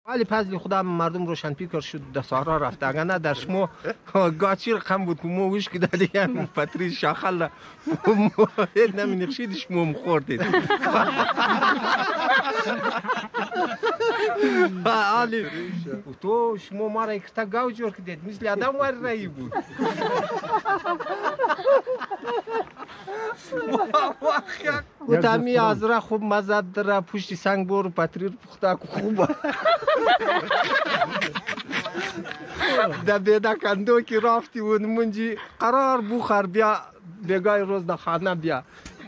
ولی پس خدا مردم روشن پیکر شد در صحرا رفت اگر نه در شما گاچی رقم بود که ما وش که دیگه پتری شاخل نمی نقشید شما مخوردید علی تو شما ما را اکتا گاو جور کدید مثل آدم واری رایی بود و تامی از را خوب مزد در پشت سنگ بور پتری رو پخته خوبه در بیده کندو که رافتی و منجی قرار بخور بیا بگای روز در خانه بیا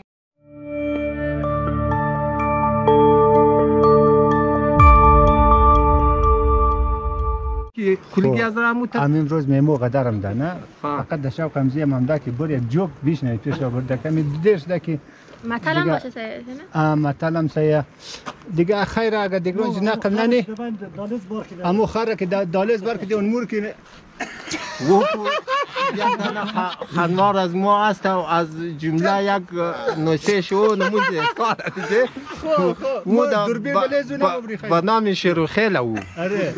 کلیگی از را موتر همین روز میمو قدرم ده نه فقط در شب قمزی هم ده که بر یک جوک بیش نه پیش آورده کمی دیدش ده که مثلا باشه سایه نه مثلا سایه دیگه خیر اگر دیگه روز نقل ننی امو خره که دالز بر که اون مور که و خانوار از ما است و از جمله یک نوسه شو نمونده استاد دیگه مو دوربین بلیزو نبری خیر با نام شیروخیل او آره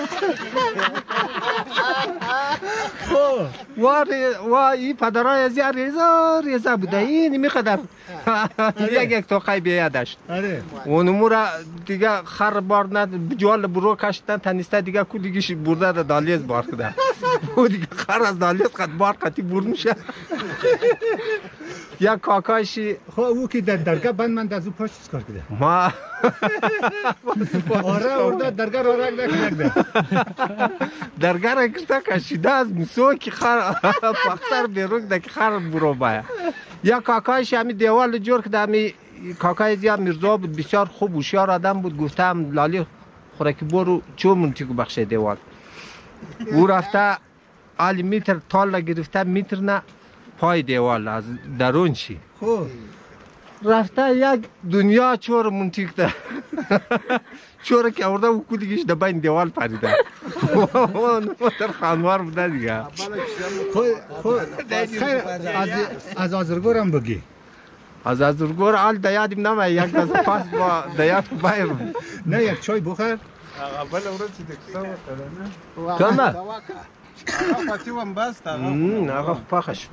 و این پدرای از یار ریزا بوده این میقدر یک توقعی بیا داشت و نمورا دیگه خر بار ند جوال برو کشتن تنیسته دیگه کلیگیش برده دالیز بار کده و دیگه خر از دالیز قد بار قطی بر میشه یا کاکایشی او که در درگاه بند من از او پاش چیز کار کده ما آره ارده درگاه را رک نکده درگاه را کشته کشیده از مسو که خر پاکسر بیروک ده که خر برو باید یا کاکایش همی دیوال جور که همی کاکای زیاد میرزا بود بسیار خوب هوشیار آدم بود گفتم لالی خوراکی برو چون منتی که بخشه دیوال او رفته آلی میتر تال گرفته میتر نه پای دیوال از درون چی رفته یک دنیا چور منتیک ده چور که آورده و کلیگیش ده بین دیوال پریده در خانوار بوده دیگه خیر از آزرگور هم بگی از آزرگور حال دیادیم نمه یک دست پاس با دیاد بایم نه یک چای بخور اول اورد چی دکسا و کمه آقا پاتیوم بست آقا پاخش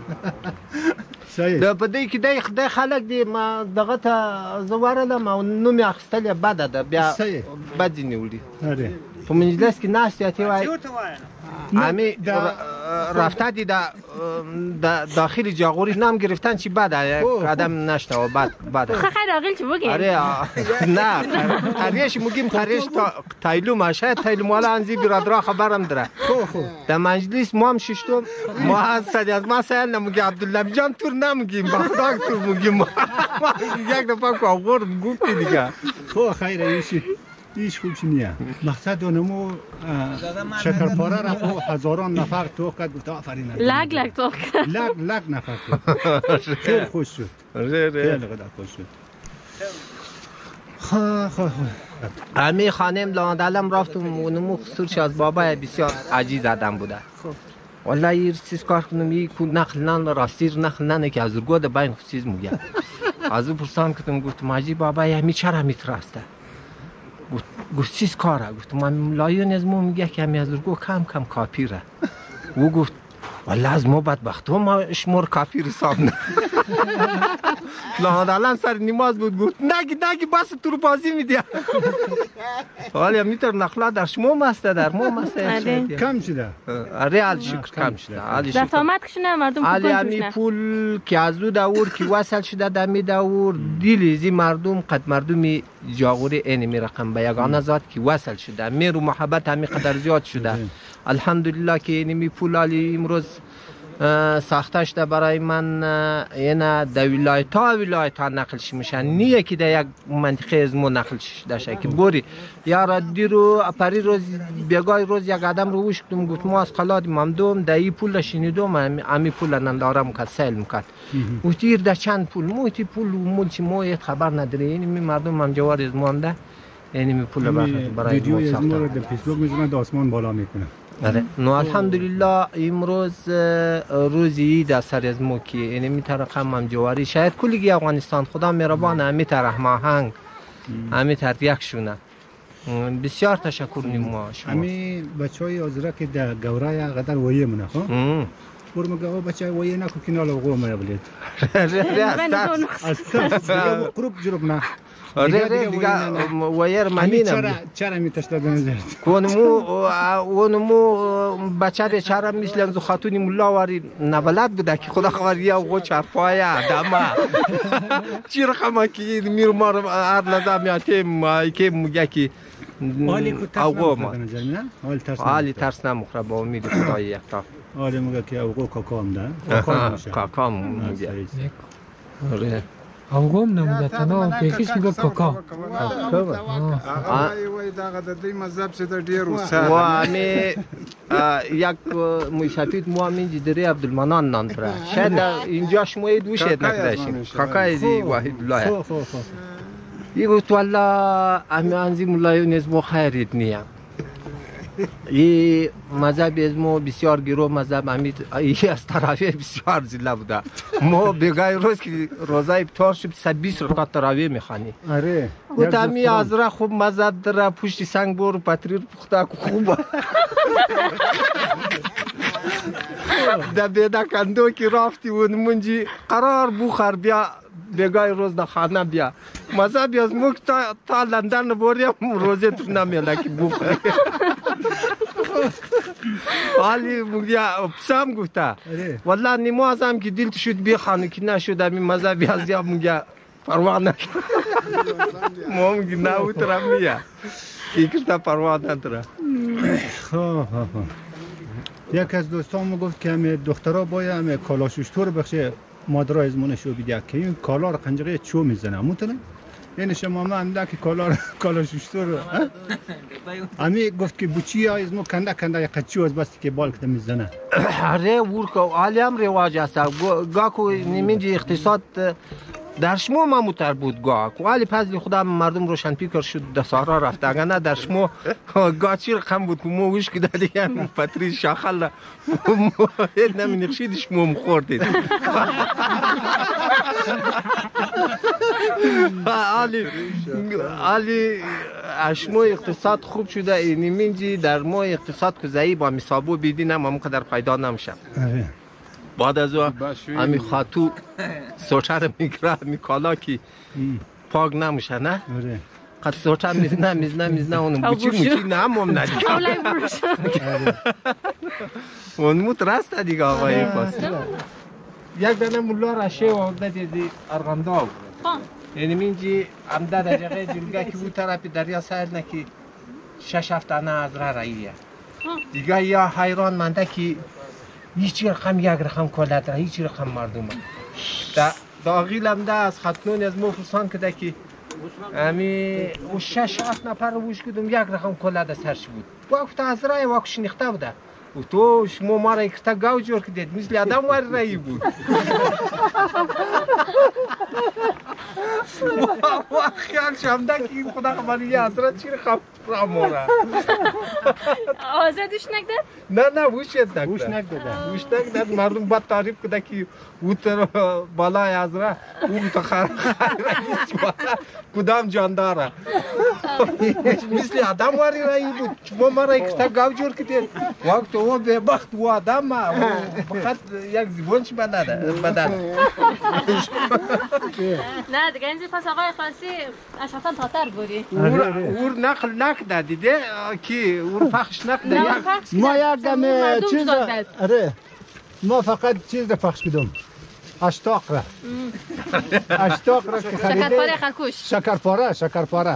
ده بدی که ده خلق دی ما دغه ته زواره ده ما نو می اخستل بده ده بیا بدی نیولی په مجلس کې ناست یاتی وای امی رفته دی د داخل جاغوری نام گرفتن چی بده قدم نشته و بعد خیر عاقل چی بگی آره نه قریش میگیم قریش تایلو ماشه تایلو مال انزی برادر خبرم داره در مجلس ما هم ششتم ما از از ما سال نمیگی عبدالله جان تور نمیگیم با خدا تور میگیم یک دفعه کو آورد گفتی دیگه خو خیر ایش خوب چی نیه مقصد اونمو شکرپاره را خو هزاران نفر توق کرد گفت آفرین لگ توق کرد لگ نفر توق خیلی خوش شد خیلی قدر خوش شد امی خانم لاندلم رفتم اونمو خصوص از بابا بسیار عجیز آدم بوده والله یه چیز کار کنم یک نقل نان راستیر نقل نانه که از رگو ده بین خصیز موگه از او پرسان کردم گفت ماجی بابا همی چرا میتراسته گفت چیز کاره گفت من لایون از ما میگه که همی از رگو کم کاپیره او گفت والله از ما بدبخت ما شمار کافی حساب نه الان سر نماز بود گفت نگی بس تو رو بازی میدی حالا میتر نخلا در شما مسته در ما مسته کم شده ریال شکر کم شده در تامت کشنه مردم امی پول که از او دور که وصل شده دمی دور دیلیزی مردم قد مردمی جاغوری اینمی رقم به یگانه ذات که وصل شده میر و محبت همی قدر زیاد شده الحمدلله که اینمی پول آلی امروز ساخته شده برای من اینا در ولایت ها نقلش میشن نیه که در یک منطقه از ما نقلش داشته که بوری یارا دیرو پری روز بیگای روز یک آدم رو وش کدوم گفت ما از قلاد ممدوم در ای پول شنیدم امی پول ننداره مکد سیل مکد و تیر در چند پول مویتی پول و مولچی مویت خبر نداره اینی مردم هم جوار از مانده اینی می پول برای ما ساخته ویدیو از در فیسبوک میزنن در آسمان بالا میکنه نو الحمدلله امروز روزی در سر از مو که اینه میتره هم جواری شاید کلیگی افغانستان خدا مهربان همی تر هماهنگ همی تر یک شونه بسیار تشکر نیما شما. همین بچهای آزرا که در گورای قدر وایه منه خب برو مگه بچه وایه نکو که نالا قوم بلید از قروب جرب نه دیگه وایر منینم چرا میتشته بنزد اونمو بچه بیچاره مثل انزو خاتونی ملا واری نبلد بوده که خدا خبری او چرپای آدمه چی رقمه که میرو ما هر لحظه میاتیم که میگه که حالی ترس نمخوره با امید خدای یکتا حالی میگه که اوقو کاکام ده کاکام میگه اوقوم نموده تنها پیخیش میگه کاکا وای دغه د دې مذهب چې د ډیر و امی یک موشفید مو همین جدری عبدالمنان نان پره شاید اینجا شما دوشید نکداشیم کاکای زی واحد الله یه گفت والا امی انزی مولایو نزمو خیرید نیم این مذهب از ما بسیار گرو مذهب همین از تراویح بسیار زیلا بوده ما بگای روز که روزه افطار شد 120 رکعت تراویح میخوانی آره و تامی از را خوب مذهب در پشت سنگ برو پتریر پخته خوبه در بیده کندو که رفتی و منجی قرار بخور بیا بگای روز در خانه بیا مذهب از ما تا لندن بریم روزه تو نمیله که بخوری حالی مگه پسام گفته والله نماز هم که دلت شد بخوانی که نشد همین مذهبی از یا مگه پروا نکرد ما مگه نه اوترم میه که کرده پروا نداره یک از دوستان ما گفت که همه دخترها باید همه کالاشوشتور بخشه مادرها از مونشو بیده که این کالا رو قنجقه چو میزنه مونتونه؟ این شما ما هم ده که کالاشوشتور همی گفت که بچی ها از مو کنده کنده یک قچو از بستی که بال کده میزنه اره ورکو حالی هم رواج هست گاکو نمینجی اقتصاد در شما مموتر بود گاکو ولی پس خدا مردم روشن پیکر شد در سهرا رفته اگر نه در شما گاچی رقم بود که مو وش کده دیگه پتری شاخل هید نمی نقشیدش مو مخوردید حالی اشما اقتصاد خوب شده نمینجی در ما اقتصاد که ضعیف با میسابو بیدینم هم قدر پیدا نمیشم بعد از او همی خاتو سوچه رو میگره همی کالا که پاک نمیشه نه؟ قد سوچه میزنه اونم بچی نه هم ندیگه اونمو ترسته دیگه آقای پاس یک دانه مولا رشه و آمده دیدی ارغنداو یعنی منجی امده در جغه جلگه که او طرف دریا سیر نکی 6-7 دانه از راییه دیگه یا حیران منده که هیچ رقم یک رقم کلت را هیچ رقم مردم داغیل هم ده از خطنون از مفرسان کده که امی او 6-7 نفر رو بوش کدوم یک رقم کلت سرش بود وقت از رای وقت شنیخته بوده و تو شما ما را اکتا گاو جور کدید مثل آدم وار رایی بود خیال شمده که این خدا خبری حضرت چی رقم را مورا آزه دوش نکده؟ نه وشید نکده مردم باید تعریف کده که او تر بالای حضرت او متخرق کدام جانداره مثل آدم واری رایی بود شما ما را اکتا گاو جور کدید وقت او به بخت و آدم فقط یک زبونش بدن نه دیگه اینجا پس آقای خاصی اشرافان تاتر بودی اور نقل نکده دیده که اور پخش نکده ما یک دمه چیز اره ما فقط چیز را پخش کدوم اشتاق را که خریده شکرپاره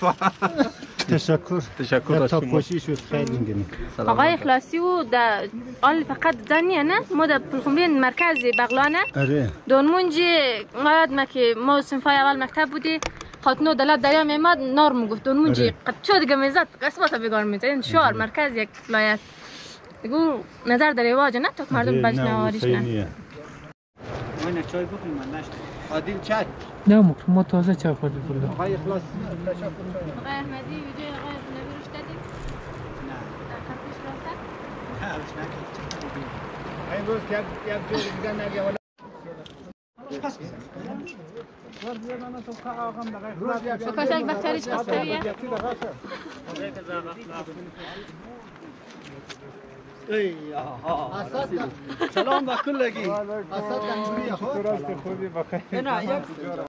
تشکر تا پوشی شد خیلی میگم آقای اخلاصی و در آن فقط زنیه نه ما در پلخمرین مرکز بغلانه دونمونجی ما که ما صنفای اول مکتب بودی خاطنو دلت دریا میمد نار میگفت دونمونجی قد چو دیگه میزد قسمت بگار میزد این شعار مرکز یک ولایت دیگو نظر در رواج نه تا مردم بشنواریش نه من چای بخوریم من نشد عادل چای نه ما تازه چای خوردیم آقای اخلاص آقای احمدی ویدیو آقای نبی روش دادیم؟ نه در کفتش رفتن؟ نه روش نکرد این روز که یک جور دیگه نگه پس بزن کاشک بختریش قصدیه ای آها سلام به کلگی درست خودی بخیر. نه یک